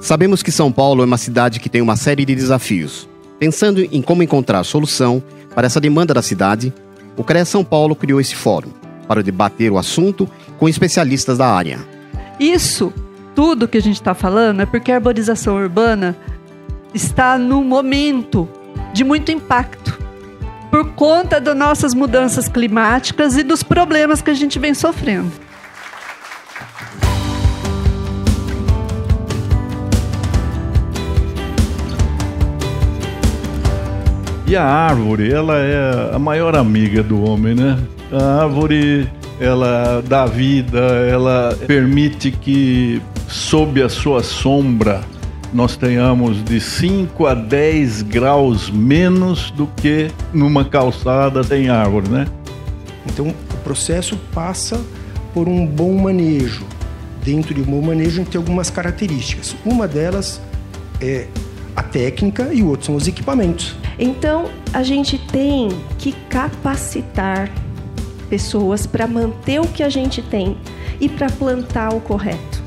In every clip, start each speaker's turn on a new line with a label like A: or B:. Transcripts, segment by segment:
A: Sabemos que São Paulo é uma cidade que tem uma série de desafios. Pensando em como encontrar solução para essa demanda da cidade, o CREA São Paulo criou esse fórum para debater o assunto com especialistas da área.
B: Isso tudo que a gente está falando é porque a arborização urbana está num momento de muito impacto por conta das nossas mudanças climáticas e dos problemas que a gente vem sofrendo.
C: E a árvore, ela é a maior amiga do homem, né? A árvore, ela dá vida, ela permite que, sob a sua sombra, nós tenhamos de 5 a 10 graus menos do que numa calçada sem árvore, né?
D: Então, o processo passa por um bom manejo. Dentro de um bom manejo, a gente tem algumas características. Uma delas é a técnica e o outro são os equipamentos.
E: Então, a gente tem que capacitar pessoas para manter o que a gente tem e para plantar o correto.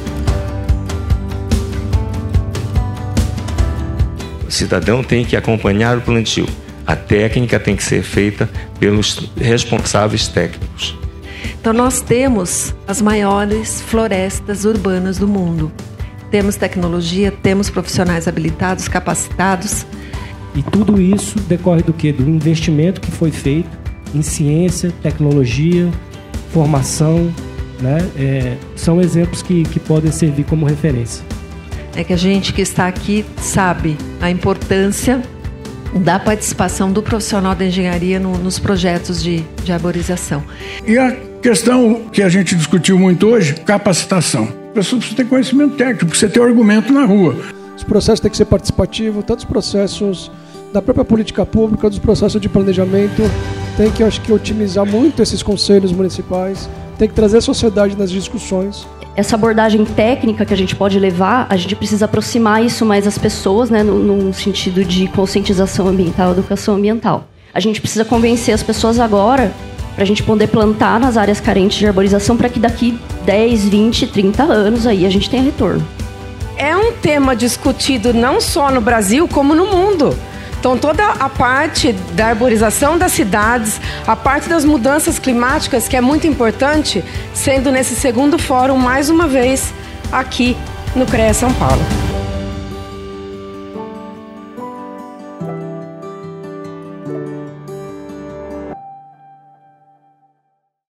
F: O cidadão tem que acompanhar o plantio. A técnica tem que ser feita pelos responsáveis técnicos.
G: Então, nós temos as maiores florestas urbanas do mundo. Temos tecnologia, temos profissionais habilitados, capacitados.
H: E tudo isso decorre do quê? Do investimento que foi feito em ciência, tecnologia, formação, né? São exemplos que podem servir como referência.
G: É que a gente que está aqui sabe a importância da participação do profissional da engenharia nos projetos de arborização.
I: E a questão que a gente discutiu muito hoje, capacitação. A pessoa precisa ter conhecimento técnico, precisa ter argumento na rua.
J: Os processos têm que ser participativos, tanto os processos da própria política pública, dos processos de planejamento. Tem que, acho que, otimizar muito esses conselhos municipais, tem que trazer a sociedade nas discussões.
E: Essa abordagem técnica que a gente pode levar, a gente precisa aproximar isso mais às pessoas, né, num sentido de conscientização ambiental, educação ambiental. A gente precisa convencer as pessoas agora para a gente poder plantar nas áreas carentes de arborização para que daqui 10, 20, 30 anos aí a gente tenha retorno.
K: É um tema discutido não só no Brasil, como no mundo. Então, toda a parte da arborização das cidades, a parte das mudanças climáticas, que é muito importante, sendo nesse segundo fórum, mais uma vez, aqui no CREA São Paulo.